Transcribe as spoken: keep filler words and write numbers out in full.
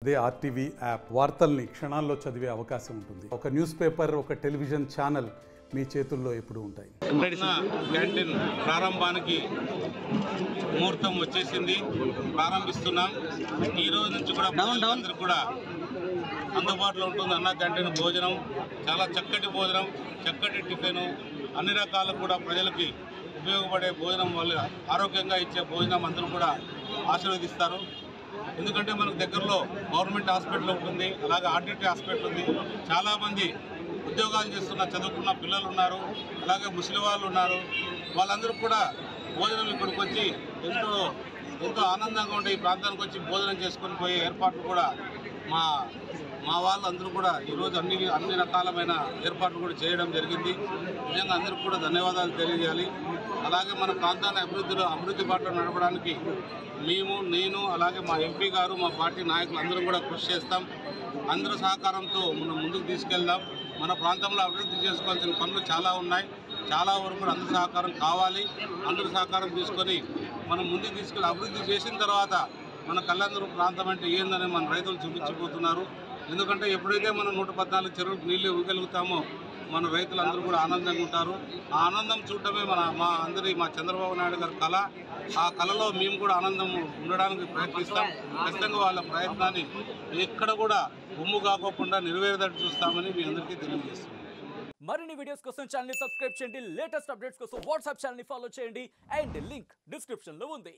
అదే RTV app వార్తల్ని క్షణాల్లో చదివే అవకాశం ఉంటుంది. ఒక న్యూస్ పేపర్, ఒక టెలివిజన్ ఛానల్ మీ చేతుల్లో ఎప్పుడూ ఉంటాయి. క్యాంటీన్ ప్రారంభానికి ముహూర్తం వచ్చేసింది, ప్రారంభిస్తున్నాం. ఈ రోజు నుంచి కూడా అందరూ కూడా అందుబాటులో ఉంటుంది అన్న క్యాంటీన్ భోజనం. చాలా చక్కటి భోజనం, చక్కటి టిఫిన్, అన్ని రకాలు కూడా ప్రజలకి ఉపయోగపడే భోజనం, వాళ్ళు ఆరోగ్యంగా ఇచ్చే భోజనం అందరూ కూడా ఆశీర్వదిస్తారు. ఎందుకంటే మనకు దగ్గరలో గవర్నమెంట్ హాస్పిటల్ ఉంటుంది, అలాగే ఆర్డిటీ హాస్పిటల్ ఉంది. చాలామంది ఉద్యోగాలు చేస్తున్న చదువుకున్న పిల్లలు ఉన్నారు, అలాగే ముసలి వాళ్ళు ఉన్నారు. వాళ్ళందరూ కూడా భోజనం ఇక్కడికి వచ్చి ఎంతో ఎంతో ఆనందంగా ఉండే ఈ ప్రాంతానికి వచ్చి భోజనం చేసుకొని పోయే ఏర్పాట్లు కూడా మా మా వాళ్ళందరూ కూడా ఈరోజు అన్ని అన్ని రకాలమైన ఏర్పాట్లు కూడా చేయడం జరిగింది. నిజంగా అందరికీ కూడా ధన్యవాదాలు తెలియజేయాలి. అలాగే మన ప్రాంతాన్ని అభివృద్ధిలో అభివృద్ధి బాటలో నడపడానికి మేము నేను అలాగే మా ఎంపీ గారు, మా పార్టీ నాయకులు అందరూ కూడా కృషి చేస్తాం. అందరూ సహకారంతో మనం ముందుకు తీసుకెళ్దాం. మన ప్రాంతంలో అభివృద్ధి చేసుకోవాల్సిన పనులు చాలా ఉన్నాయి. చాలా వరకు కూడా అందరూ సహకారం కావాలి. అందరూ సహకారం తీసుకొని మనం ముందుకు తీసుకెళ్ళి అభివృద్ధి చేసిన తర్వాత మన కళ్యాణదుర్గం ప్రాంతం అంటే ఏందని మన రైతులు చూపించిపోతున్నారు. ఎందుకంటే ఎప్పుడైతే మనం నూట పద్నాలుగు చెరువులకు నీళ్లు ఇవ్వగలుగుతామో మన రైతులందరూ కూడా ఆనందంగా ఉంటారు. ఆ ఆనందం చూడటమే మన మా అందరి మా చంద్రబాబు నాయుడు గారి కళ. ఆ కళలో మేము కూడా ఆనందం ఉండడానికి ప్రయత్నిస్తాం. ఖచ్చితంగా వాళ్ళ ప్రయత్నాన్ని ఎక్కడ కూడా ఉమ్ము కాకోకుండా నెరవేరేటట్టు చూస్తామని మీ అందరికీ తెలియజేస్తాం. మరిన్ని వీడియోస్ కోసం ఛానల్ ని సబ్స్క్రైబ్ చేయండి. లేటెస్ట్ అప్డేట్స్ కోసం వాట్సాప్ ఛానల్ ని ఫాలో చేయండి. అండ్ లింక్ డిస్క్రిప్షన్ లో ఉంది.